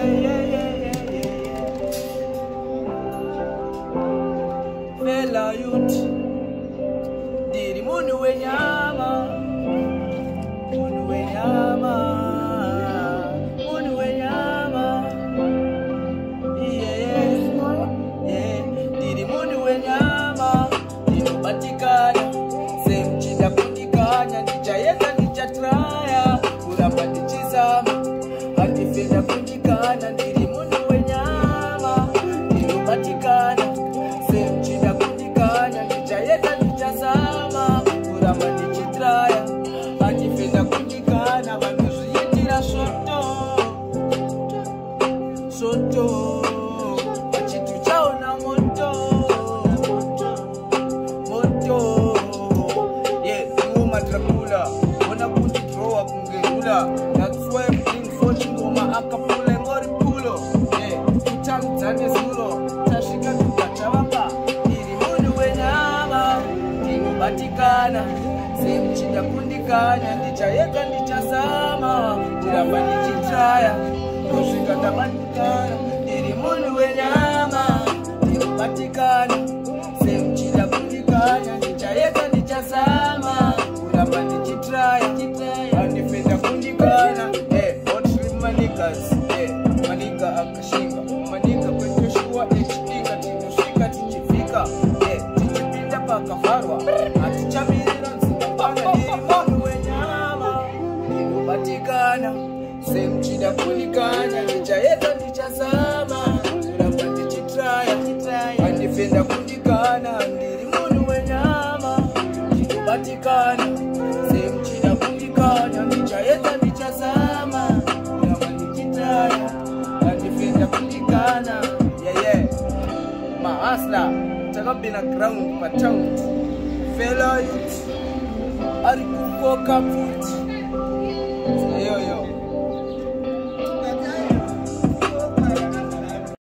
Fela youth, diri munu wenyama, munu wenyama, munu wenyama, diri munu wenyama, dino batikana, semchida kundikanya, ndichayeka ndichatraya, kuramba ndichizama, handifenda kundikana, diri munu wenyama, dino batikana. Kuramba ndichitraya handifenda kundikana vanozviitira soto pachitu chaona moto iwo madrakula ona kuti drowa kungerula. That's why I'm playing for chingoma akapula ngori pulo kutamidzane zuro tasvika tukachavamba iri munhu wenyama batikana semchida kundikanya ndichayeka ndichazama kuramba ndichitraya kusvika ndabatikana ndiri munhu wenyama ndinobatikana semchida kundikanya ndichayeka ndichazama kuramba ndichitraya handifenda kundikana maniga akashinga maniga kwetoshuwa echidinga tinosvika tichifika tichipinda pakavharwa hatichamirira nzimapana ndiri munhu wenyama ndinobatikana semchida kundikanya ndichayeka ndichazama kuramba ndichitraya handifenda kundikana ndiri munhu wenyama ndinobatikana semchida kundikanya ndichayeka ndichazama kuramba ndichitraya handifenda kundikana mahasla takabina ground patown. Fela youth ari kukoka futi